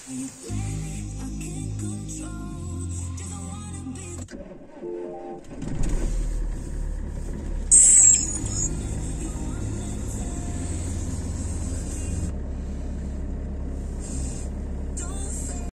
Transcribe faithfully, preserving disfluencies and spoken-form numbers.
When you play me, I can't control. Just wanna be.